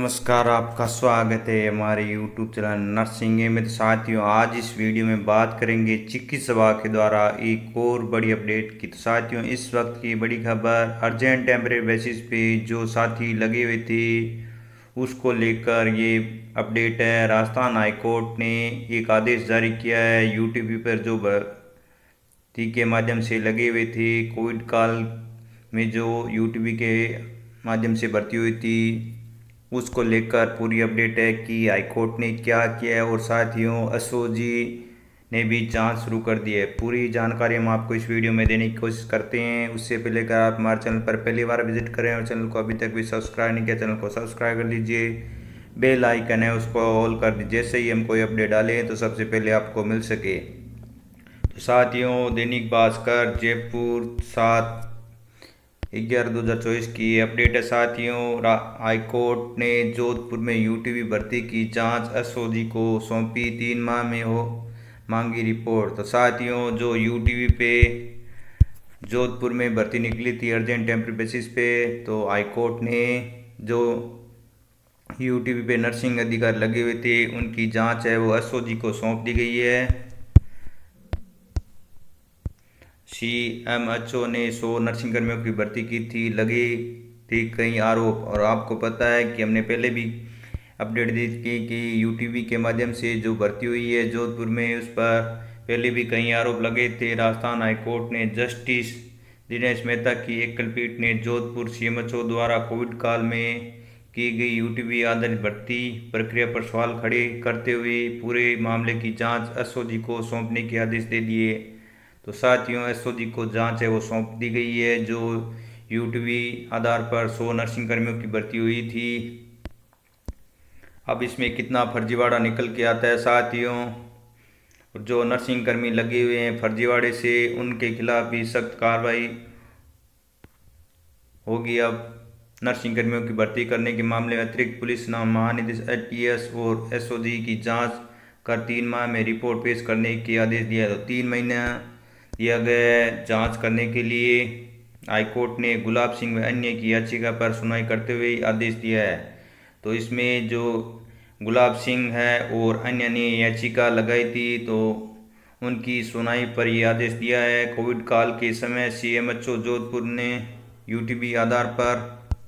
नमस्कार, आपका स्वागत है हमारे YouTube चैनल नर्सिंग में। तो साथियों, आज इस वीडियो में बात करेंगे चिकित्सा विभाग के द्वारा एक और बड़ी अपडेट की। तो साथियों, इस वक्त की बड़ी खबर अर्जेंट टेम्परेरी बेसिस पे जो साथी लगे हुए थे उसको लेकर ये अपडेट है। राजस्थान हाई कोर्ट ने एक आदेश जारी किया है। यूटीपी पर जो भर्ती के माध्यम से लगे हुए थे, कोविड काल में जो यूटीपी के माध्यम से भर्ती हुई थी उसको लेकर पूरी अपडेट है कि हाईकोर्ट ने क्या किया है। और साथियों, एसओजी ने भी जांच शुरू कर दी है। पूरी जानकारी हम आपको इस वीडियो में देने की कोशिश करते हैं। उससे पहले अगर आप हमारे चैनल पर पहली बार विजिट करें और चैनल को अभी तक भी सब्सक्राइब नहीं किया, चैनल को सब्सक्राइब कर लीजिए। बेल आइकन है उसको ऑल कर दीजिए, जैसे ही हम कोई अपडेट डालें तो सबसे पहले आपको मिल सके। तो साथियों, दैनिक भास्कर जयपुर 7/11/2024 की अपडेट है। साथियों, हाईकोर्ट ने जोधपुर में यूटीपी भर्ती की जांच एसओजी को सौंपी, 3 माह में हो मांगी रिपोर्ट। तो साथियों, जो यूटीपी पे जोधपुर में भर्ती निकली थी अर्जेंट टेम्परेरी बेसिस पे, तो हाईकोर्ट ने जो यूटीपी पे नर्सिंग अधिकारी लगे हुए थे उनकी जांच है वो एसओजी को सौंप दी गई है। सीएमएचओ ने 100 नर्सिंग कर्मियों की भर्ती की थी, लगे थे कई आरोप। और आपको पता है कि हमने पहले भी अपडेट दी थी कि यूटीपी के माध्यम से जो भर्ती हुई है जोधपुर में, उस पर पहले भी कई आरोप लगे थे। राजस्थान हाईकोर्ट ने जस्टिस दिनेश मेहता की एकल पीठ ने जोधपुर सीएमएचओ द्वारा कोविड काल में की गई यूटीपी आधारित भर्ती प्रक्रिया पर सवाल खड़े करते हुए पूरे मामले की जांच एसओजी को सौंपने के आदेश दे दिए। तो साथियों, एसओजी को जांच है वो सौंप दी गई है। जो यूटीपी आधार पर 100 नर्सिंग कर्मियों की भर्ती हुई थी, अब इसमें कितना फर्जीवाड़ा निकल के आता है साथियों। जो नर्सिंग कर्मी लगे हुए हैं फर्जीवाड़े से, उनके खिलाफ भी सख्त कार्रवाई होगी। अब नर्सिंग कर्मियों की भर्ती करने के मामले में अतिरिक्त पुलिस महानिदेशक एटीएस और एसओजी की जांच कर 3 माह में रिपोर्ट पेश करने के आदेश दिया। तो 3 महीना दिया गया है जांच करने के लिए। हाईकोर्ट ने गुलाब सिंह व अन्य की याचिका पर सुनवाई करते हुए आदेश दिया है। तो इसमें जो गुलाब सिंह है और अन्य ने याचिका लगाई थी, तो उनकी सुनवाई पर यह आदेश दिया है। कोविड काल के समय सीएमएचओ जोधपुर ने यूटीपी आधार पर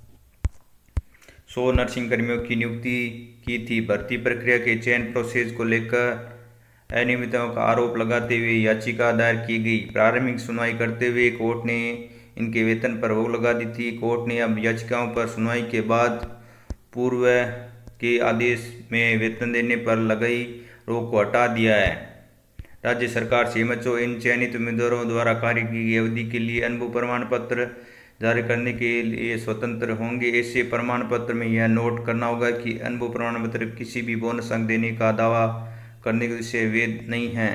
100 नर्सिंग कर्मियों की नियुक्ति की थी। भर्ती प्रक्रिया के चयन प्रोसेस को लेकर अनियमितताओं का आरोप लगाते हुए याचिका दायर की गई। प्रारंभिक सुनवाई करते हुए कोर्ट ने इनके वेतन पर रोक लगा दी थी। कोर्ट ने अब याचिकाओं पर सुनवाई के बाद पूर्व के आदेश में वेतन देने पर लगाई रोक को हटा दिया है। राज्य सरकार सीएमएचओ इन चयनित उम्मीदवारों द्वारा कार्य की गई अवधि के लिए अनुभव प्रमाण पत्र जारी करने के लिए स्वतंत्र होंगे। ऐसे प्रमाण पत्र में यह नोट करना होगा कि अनुभव प्रमाण पत्र किसी भी बोनस अंक देने का दावा करने से वैध नहीं है।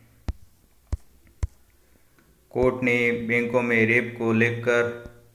कोर्ट ने बैंकों में रेप को लेकर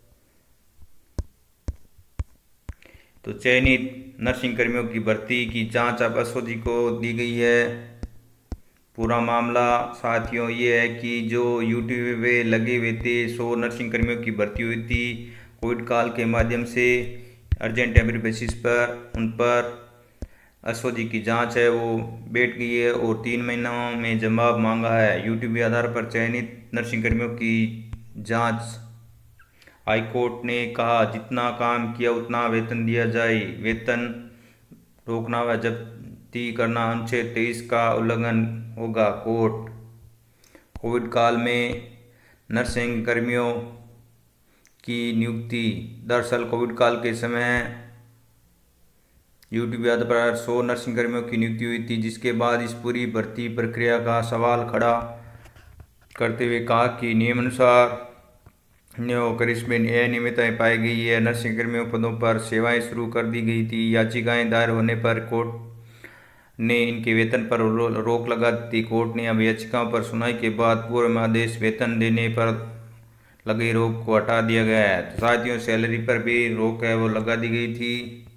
तो चयनित नर्सिंग कर्मियों की भर्ती की जांच अब एसओजी को दी गई है। पूरा मामला साथियों ये है कि जो यूटीपी पे लगे हुए थे 100 नर्सिंग कर्मियों की भर्ती हुई थी कोविड काल के माध्यम से अर्जेंट टेम्परेरी बेसिस पर, उन पर एसओजी की जांच है वो बैठ गई है और 3 महीनों में जवाब मांगा है। यूटीपी आधार पर चयनित नर्सिंग कर्मियों की जांच। हाईकोर्ट ने कहा जितना काम किया उतना वेतन दिया जाए, वेतन रोकना व जब्ती करना अनुच्छेद 23 का उल्लंघन होगा। कोर्ट कोविड काल में नर्सिंग कर्मियों की नियुक्ति। दरअसल कोविड काल के समय यूटीपी आधार पर 100 नर्सिंग कर्मियों की नियुक्ति हुई थी, जिसके बाद इस पूरी भर्ती प्रक्रिया का सवाल खड़ा करते हुए कहा कि नियमानुसार होकर इसमें अनियमितताएं पाई गई है। नर्सिंग कर्मियों पदों पर सेवाएं शुरू कर दी गई थी। याचिकाएं दायर होने पर कोर्ट ने इनके वेतन पर रोक लगा दी थी। कोर्ट ने अब याचिकाओं पर सुनवाई के बाद पूर्व आदेश वेतन देने पर लगी रोक को हटा दिया गया है। तो साथियों, सैलरी पर भी रोक है वो लगा दी गई थी।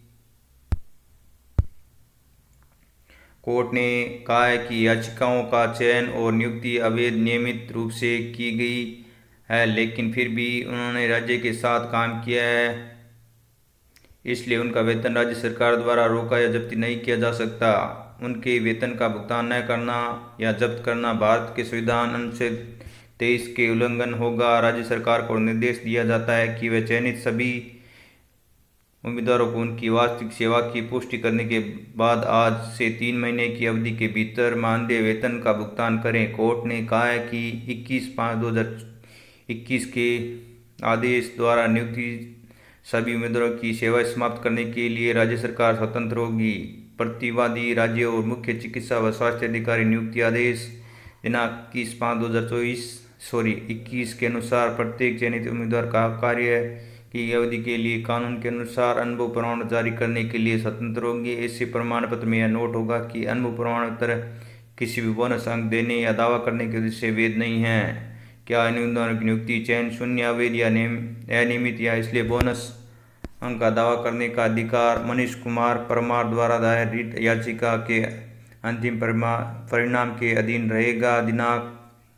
कोर्ट ने कहा है कि याचिकाओं का चयन और नियुक्ति अवैध नियमित रूप से की गई है, लेकिन फिर भी उन्होंने राज्य के साथ काम किया है। इसलिए उनका वेतन राज्य सरकार द्वारा रोका या जब्ती नहीं किया जा सकता। उनके वेतन का भुगतान न करना या जब्त करना भारत के संविधान अनुच्छेद 23 के उल्लंघन होगा। राज्य सरकार को निर्देश दिया जाता है कि वे चयनित सभी उम्मीदवारों को उनकी वास्तविक सेवा की पुष्टि करने के बाद आज से 3 महीने की अवधि के भीतर मानदेय वेतन का भुगतान करें। कोर्ट ने कहा है कि 21/5/2021 के आदेश द्वारा नियुक्ति सभी उम्मीदवारों की सेवाएं समाप्त करने के लिए राज्य सरकार स्वतंत्र होगी। प्रतिवादी राज्य और मुख्य चिकित्सा व स्वास्थ्य अधिकारी नियुक्ति आदेश दिनांक 21 के अनुसार प्रत्येक चयनित उम्मीदवार का कार्य की अवधि के लिए कानून के अनुसार अनुभव प्रमाण पत्र जारी करने के लिए स्वतंत्र होंगे। ऐसे प्रमाण पत्र में यह नोट होगा कि अनुभव प्रमाण पत्र किसी भी बोनस अंक देने या दावा करने के उद्देश्य से वैध नहीं है। क्या इन उम्मीदवारों की नियुक्ति चयन शून्य अवैध या अनियमित या इसलिए बोनस अंक का दावा करने का अधिकार। मनीष कुमार परमार द्वारा दायर रिट याचिका के अंतिम परिणाम के अधीन रहेगा। दिनांक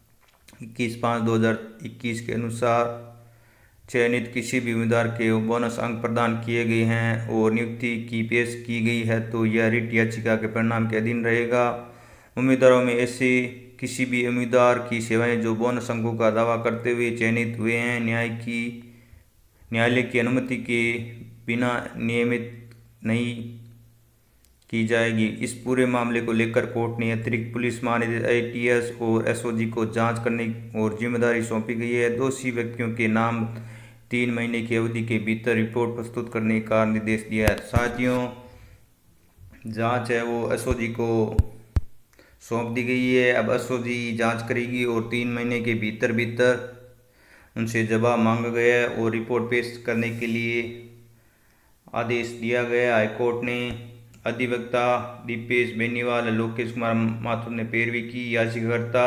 21/5/2021 के अनुसार चयनित किसी भी उम्मीदवार के बोनस अंक प्रदान किए गए हैं और नियुक्ति की पेश की गई है तो यह रिट याचिका के परिणाम के अधीन रहेगा। उम्मीदवारों में ऐसे किसी भी उम्मीदवार की सेवाएं जो बोनस अंकों का दावा करते हुए चयनित हुए हैं न्यायालय की अनुमति के बिना नियमित नहीं की जाएगी। इस पूरे मामले को लेकर कोर्ट ने अतिरिक्त पुलिस महानिदेशक ITS और SOG को जांच करने और जिम्मेदारी सौंपी गई है। दोषी व्यक्तियों के नाम 3 महीने की अवधि के भीतर रिपोर्ट प्रस्तुत करने का निर्देश दिया है। साथियों, जांच है वो SOG को सौंप दी गई है। अब SOG जांच करेगी और 3 महीने के भीतर उनसे जवाब मांगा गया है और रिपोर्ट पेश करने के लिए आदेश दिया गया। हाईकोर्ट ने अधिवक्ता दीपेश बेनीवाल लोकेश कुमार माथुर ने पैरवी की। याचिकाकर्ता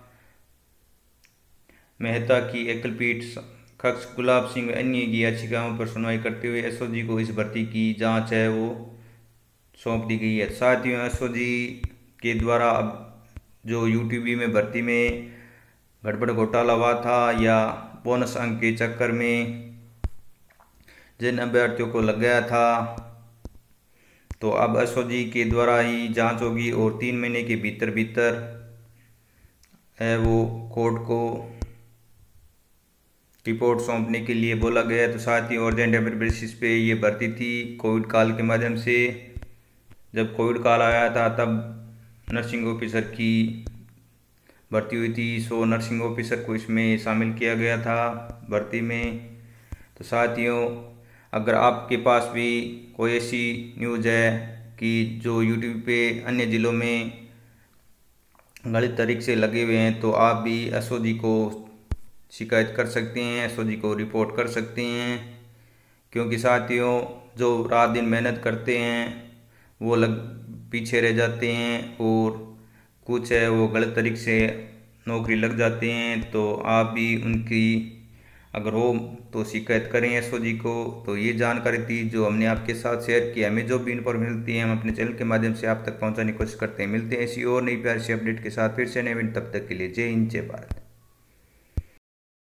मेहता की एकलपीठ कक्ष गुलाब सिंह अन्य की याचिकाओं पर सुनवाई करते हुए SOG को इस भर्ती की जांच है वो सौंप दी गई है। साथियों, SOG के द्वारा अब जो UTB में भर्ती में गड़बड़ घोटाला हुआ था या बोनस अंक के चक्कर में जिन अभ्यर्थियों को लग गया था तो अब SOG के द्वारा ही जांच होगी और 3 महीने के भीतर है वो कोर्ट को रिपोर्ट सौंपने के लिए बोला गया। तो साथ ही अर्जेंट बेसिस पे ये भर्ती थी कोविड काल के माध्यम से। जब कोविड काल आया था तब नर्सिंग ऑफिसर की भर्ती हुई थी, सो नर्सिंग ऑफिसर को इसमें शामिल किया गया था भर्ती में। तो साथियों, अगर आपके पास भी कोई ऐसी न्यूज़ है कि जो यूट्यूब पे अन्य ज़िलों में गलत तरीके से लगे हुए हैं तो आप भी SOG को शिकायत कर सकते हैं, SOG को रिपोर्ट कर सकते हैं। क्योंकि साथियों, जो रात दिन मेहनत करते हैं वो पीछे रह जाते हैं और कुछ है वो गलत तरीके से नौकरी लग जाते हैं। तो आप भी उनकी अगर हो तो शिकायत करें SOG को। तो ये जानकारी थी जो हमने आपके साथ शेयर की। हमें जो भी इन्फॉर्मेशन मिलती है हम अपने चैनल के माध्यम से आप तक पहुंचाने की कोशिश करते हैं। मिलते हैं ऐसी और नई प्यारी सी अपडेट के साथ फिर से नए। तब तक के लिए जय हिंद, जय भारत।